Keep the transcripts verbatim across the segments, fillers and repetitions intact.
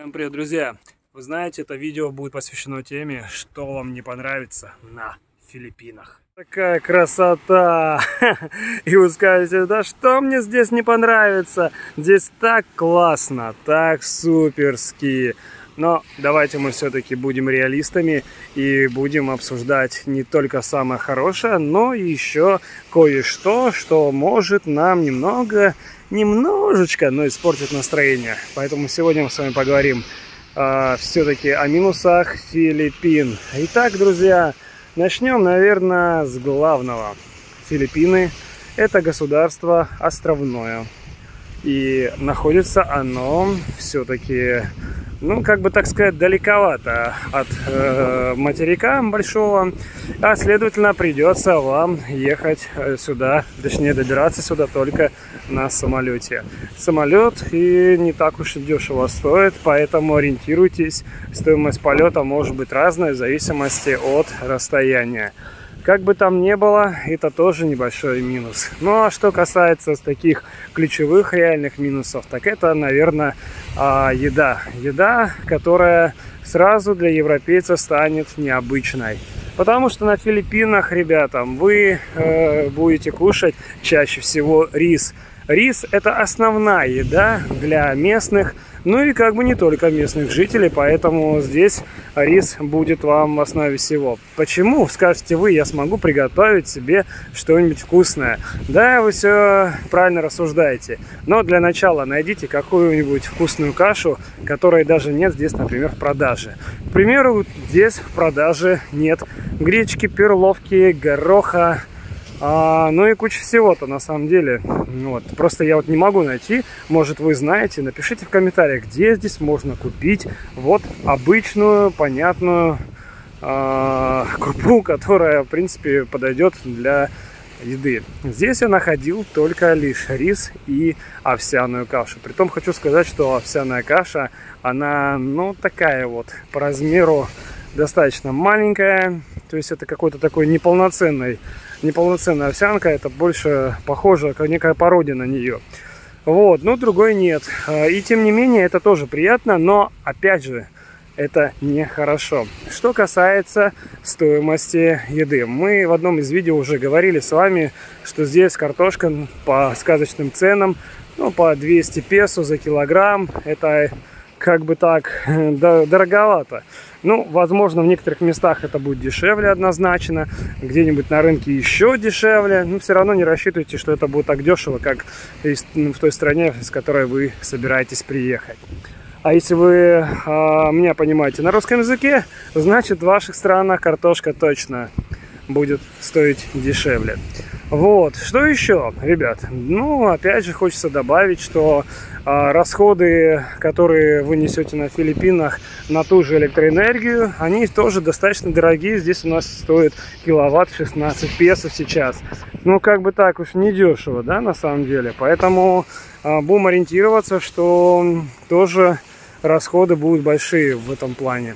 Всем привет, друзья! Вы знаете, это видео будет посвящено теме, что вам не понравится на Филиппинах. Такая красота! И вы скажете, да что мне здесь не понравится? Здесь так классно, так суперски. Но давайте мы все-таки будем реалистами и будем обсуждать не только самое хорошее, но и еще кое-что, что может нам немного, немножечко, но испортить настроение. Поэтому сегодня мы с вами поговорим э, все-таки о минусах Филиппин. Итак, друзья, начнем, наверное, с главного. Филиппины – это государство островное. И находится оно все-таки, ну, как бы так сказать, далековато от э, материка большого, а следовательно придется вам ехать сюда, точнее добираться сюда только на самолете. Самолет и не так уж и дешево стоит, поэтому ориентируйтесь, стоимость полета может быть разная в зависимости от расстояния. Как бы там ни было, это тоже небольшой минус. Ну а что касается таких ключевых реальных минусов, так это, наверное, еда. Еда, которая сразу для европейца станет необычной. Потому что на Филиппинах, ребята, вы э, будете кушать чаще всего рис. Рис – это основная еда для местных, ну и как бы не только местных жителей, поэтому здесь рис будет вам в основе всего. Почему, скажете вы, я смогу приготовить себе что-нибудь вкусное? Да, вы все правильно рассуждаете, но для начала найдите какую-нибудь вкусную кашу, которой даже нет здесь, например, в продаже. К примеру, здесь в продаже нет гречки, перловки, гороха. А, ну и куча всего-то на самом деле. Вот. Просто я вот не могу найти. Может, вы знаете, напишите в комментариях, где здесь можно купить вот обычную, понятную а, крупу, которая, в принципе, подойдет для еды. Здесь я находил только лишь рис и овсяную кашу. Притом хочу сказать, что овсяная каша, она, ну, такая вот по размеру достаточно маленькая. То есть это какой-то такой неполноценный неполноценная овсянка, это больше похоже, как некая пародия на нее. Вот, но другой нет. И тем не менее, это тоже приятно, но, опять же, это нехорошо. Что касается стоимости еды. Мы в одном из видео уже говорили с вами, что здесь картошка по сказочным ценам, ну, по двести песо за килограмм. Это как бы так дороговато. Ну, возможно, в некоторых местах это будет дешевле однозначно, где-нибудь на рынке еще дешевле, но все равно не рассчитывайте, что это будет так дешево, как в той стране, из которой вы собираетесь приехать. А если вы а, меня понимаете на русском языке, значит, в ваших странах картошка точно будет стоить дешевле. Вот, что еще, ребят? Ну, опять же, хочется добавить, что а, расходы, которые вы несете на Филиппинах на ту же электроэнергию, они тоже достаточно дорогие. Здесь у нас стоит киловатт шестнадцать песо сейчас. Ну, как бы так уж не дешево, да, на самом деле. Поэтому а, будем ориентироваться, что тоже расходы будут большие в этом плане.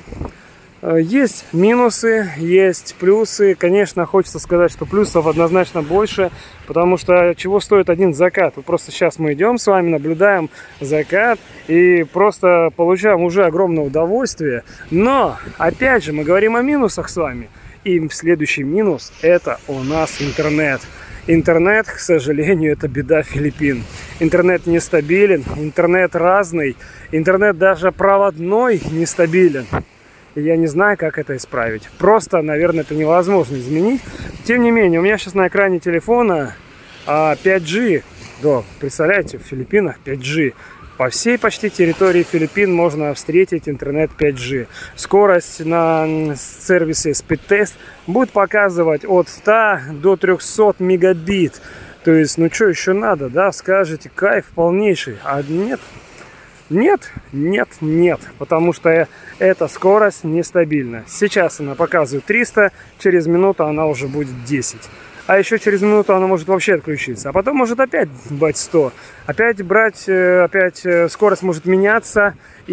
Есть минусы, есть плюсы. Конечно, хочется сказать, что плюсов однозначно больше, потому что чего стоит один закат? Просто сейчас мы идем с вами, наблюдаем закат и просто получаем уже огромное удовольствие. Но, опять же, мы говорим о минусах с вами. И следующий минус – это у нас интернет. Интернет, к сожалению, это беда Филиппин. Интернет нестабилен, интернет разный, интернет даже проводной нестабилен. Я не знаю, как это исправить. Просто, наверное, это невозможно изменить. Тем не менее, у меня сейчас на экране телефона пять джи. Да, представляете, в Филиппинах пять джи. По всей почти территории Филиппин можно встретить интернет пять джи. Скорость на сервисе Speedtest будет показывать от ста до трёхсот мегабит. То есть, ну что еще надо, да? Скажете, кайф полнейший. А нет. Нет, нет, нет, потому что эта скорость нестабильна. Сейчас она показывает триста, через минуту она уже будет десять. А еще через минуту она может вообще отключиться. А потом может опять брать сто. Опять брать, опять скорость может меняться.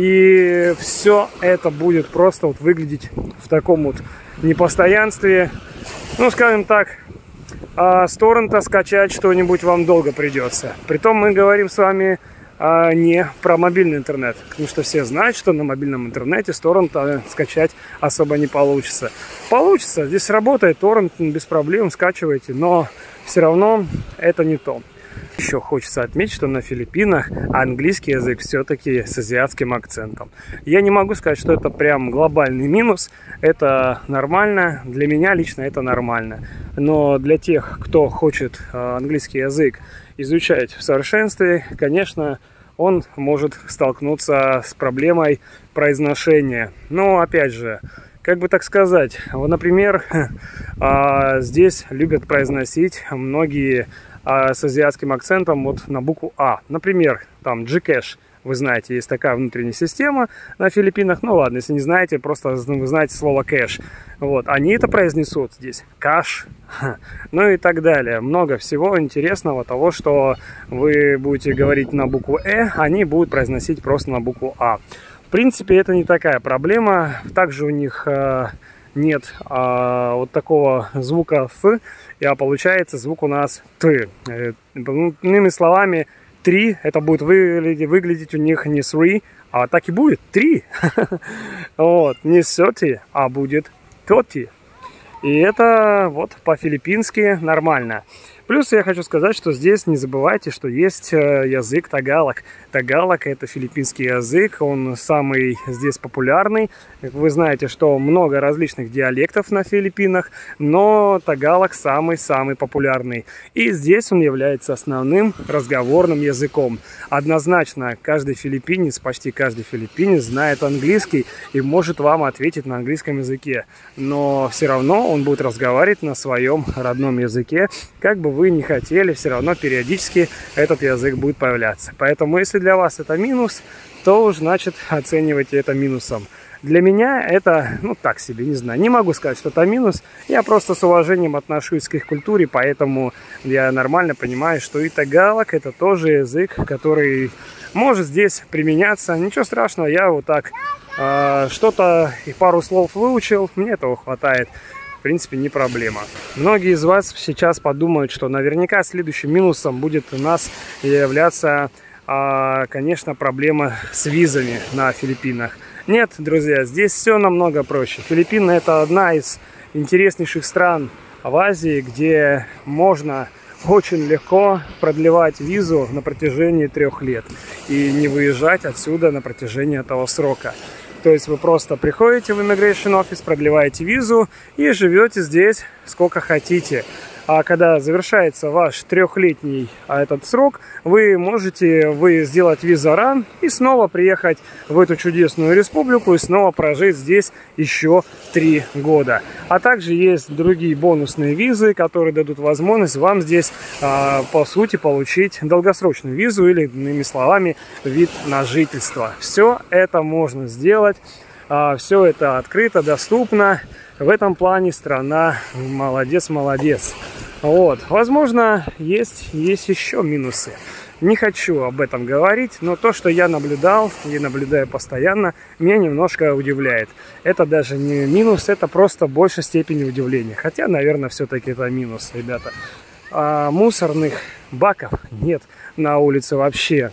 И все это будет просто вот выглядеть в таком вот непостоянстве. Ну, скажем так, с торрента скачать что-нибудь вам долго придется. Притом мы говорим с вами а не про мобильный интернет. Потому что все знают, что на мобильном интернете с торрента скачать особо не получится. Получится, здесь работает торрент, без проблем скачивайте, но все равно это не то. Еще хочется отметить, что на Филиппинах английский язык все-таки с азиатским акцентом. Я не могу сказать, что это прям глобальный минус. Это нормально. Для меня лично это нормально. Но для тех, кто хочет английский язык изучать в совершенстве, конечно, он может столкнуться с проблемой произношения. Но опять же, как бы так сказать, вот, например, здесь любят произносить многие с азиатским акцентом вот на букву А. Например, там Gcash, вы знаете, есть такая внутренняя система на Филиппинах. Ну ладно, если не знаете, просто вы знаете слово кэш. Вот, они это произнесут здесь. Каш, ну и так далее. Много всего интересного того, что вы будете говорить на букву Э, они будут произносить просто на букву А. В принципе, это не такая проблема. Также у них э, нет э, вот такого звука Ф, а получается звук у нас Т. Иными словами, три, это будет выглядеть, выглядеть у них не three, а так и будет три. Вот, не thirty, а будет thirty. И это вот по-филиппински нормально. Плюс я хочу сказать, что здесь не забывайте, что есть язык тагалог. Тагалог — это филиппинский язык, он самый здесь популярный. Вы знаете, что много различных диалектов на Филиппинах, но тагалог самый-самый популярный. И здесь он является основным разговорным языком. Однозначно, каждый филиппинец, почти каждый филиппинец знает английский и может вам ответить на английском языке. Но все равно он будет разговаривать на своем родном языке, как бы вы не хотели, все равно периодически этот язык будет появляться. Поэтому, если для вас это минус, то уж, значит, оценивайте это минусом. Для меня это, ну, так себе, не знаю. Не могу сказать, что это минус. Я просто с уважением отношусь к их культуре, поэтому я нормально понимаю, что и тагалог — это тоже язык, который может здесь применяться. Ничего страшного, я вот так э, что-то и пару слов выучил, мне этого хватает. В принципе, не проблема. Многие из вас сейчас подумают, что наверняка следующим минусом будет у нас являться, а, конечно, проблема с визами на Филиппинах. Нет, друзья, здесь все намного проще. Филиппины — это одна из интереснейших стран в Азии, где можно очень легко продлевать визу на протяжении трех лет и не выезжать отсюда на протяжении этого срока. То есть вы просто приходите в Immigration Office, продлеваете визу и живете здесь сколько хотите. А когда завершается ваш трехлетний этот срок, вы можете вы сделать виза-ран и снова приехать в эту чудесную республику и снова прожить здесь еще три года. А также есть другие бонусные визы, которые дадут возможность вам здесь, по сути, получить долгосрочную визу или, иными словами, вид на жительство. Все это можно сделать, все это открыто, доступно. В этом плане страна молодец-молодец. Вот. Возможно, есть, есть еще минусы. Не хочу об этом говорить, но то, что я наблюдал и наблюдаю постоянно, меня немножко удивляет. Это даже не минус, это просто большей степени удивления. Хотя, наверное, все-таки это минус, ребята. А мусорных баков нет на улице вообще.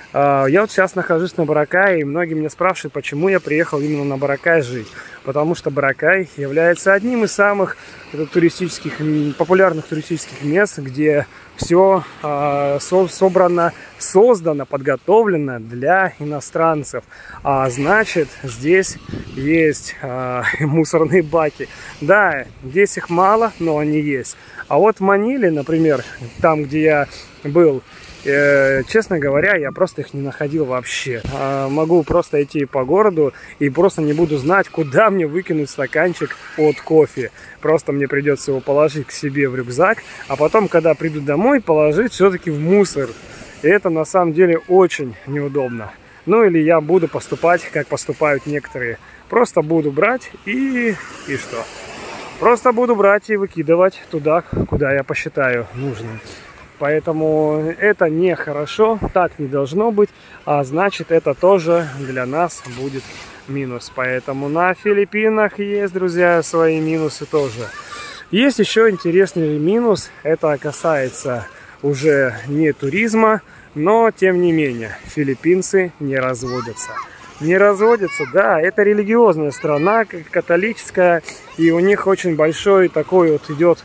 Я вот сейчас нахожусь на Боракае, и многие меня спрашивают, почему я приехал именно на Боракай жить. Потому что Боракай является одним из самых туристических, популярных туристических мест, где все э, собрано, создано, подготовлено для иностранцев. А значит, здесь есть э, мусорные баки. Да, здесь их мало, но они есть. А вот в Маниле, например, там, где я был, честно говоря, я просто их не находил вообще. Могу просто идти по городу и просто не буду знать, куда мне выкинуть стаканчик от кофе. Просто мне придется его положить к себе в рюкзак, а потом, когда приду домой, положить все-таки в мусор. И это на самом деле очень неудобно. Ну или я буду поступать, как поступают некоторые. Просто буду брать и... и что? Просто буду брать и выкидывать туда, куда я посчитаю нужным. Поэтому это нехорошо, так не должно быть, а значит, это тоже для нас будет минус. Поэтому на Филиппинах есть, друзья, свои минусы тоже. Есть еще интересный минус, это касается уже не туризма, Но, тем не менее, филиппинцы не разводятся. Не разводятся, да, это религиозная страна, католическая, и у них очень большой такой вот идет,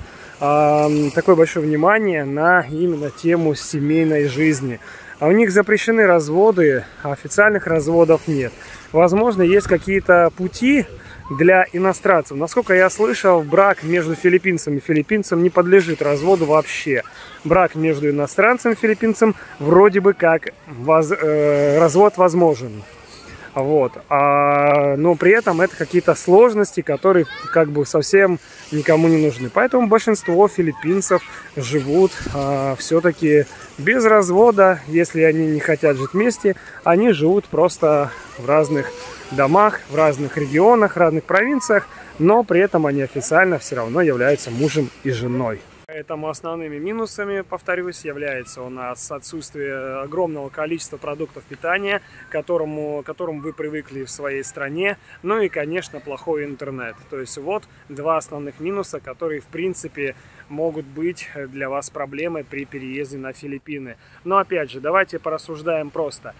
э, такое большое внимание на именно тему семейной жизни. А у них запрещены разводы, а официальных разводов нет. Возможно, есть какие-то пути для иностранцев. Насколько я слышал, брак между филиппинцем и филиппинцем не подлежит разводу вообще. Брак между иностранцем и филиппинцем вроде бы как воз, э, развод возможен. Вот. А, но при этом это какие-то сложности, которые как бы совсем никому не нужны. Поэтому большинство филиппинцев живут а, все-таки без развода. Если они не хотят жить вместе, они живут просто в разных домах, в разных регионах, в разных провинциях, но при этом они официально все равно являются мужем и женой. Поэтому основными минусами, повторюсь, является у нас отсутствие огромного количества продуктов питания, к которому, к которому вы привыкли в своей стране, ну и, конечно, плохой интернет. То есть вот два основных минуса, которые, в принципе, могут быть для вас проблемой при переезде на Филиппины. Но, опять же, давайте порассуждаем просто.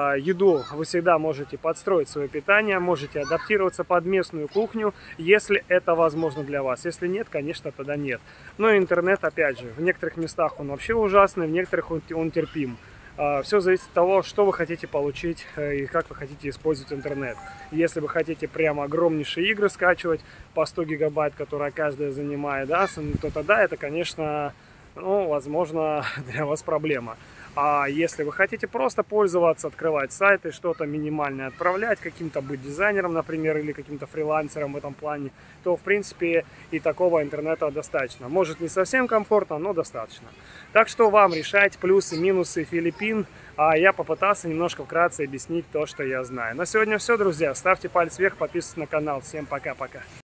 Еду вы всегда можете подстроить свое питание, можете адаптироваться под местную кухню, если это возможно для вас. Если нет, конечно, тогда нет. Но интернет, опять же, в некоторых местах он вообще ужасный, в некоторых он, он терпим. Все зависит от того, что вы хотите получить и как вы хотите использовать интернет. Если вы хотите прямо огромнейшие игры скачивать по сто гигабайт, которая каждая занимает, да, то тогда это, конечно, ну, возможно, для вас проблема. А если вы хотите просто пользоваться, открывать сайты, что-то минимальное отправлять, каким-то быть дизайнером, например, или каким-то фрилансером в этом плане, то, в принципе, и такого интернета достаточно. Может, не совсем комфортно, но достаточно. Так что вам решать плюсы и минусы Филиппин, а я попытался немножко вкратце объяснить то, что я знаю. На сегодня все, друзья. Ставьте палец вверх, подписывайтесь на канал. Всем пока-пока.